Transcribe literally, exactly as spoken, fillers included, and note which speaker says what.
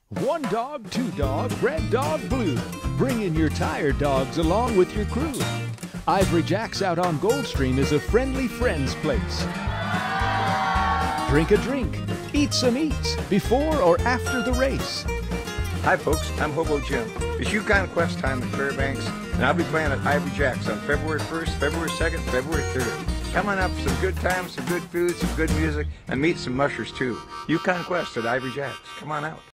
Speaker 1: One dog, two dog, red dog, blue. Bring in your tired dogs along with your crew. Ivory Jack's out on Goldstream is a friendly friend's place. Drink a drink, eat some eats, before or after the race.
Speaker 2: Hi folks, I'm Hobo Jim. It's Yukon Quest time at Fairbanks, and I'll be playing at Ivory Jack's on February first, February second, February third. Come on up for some good times, some good food, some good music, and meet some mushers too. Yukon Quest at Ivory Jack's. Come on out.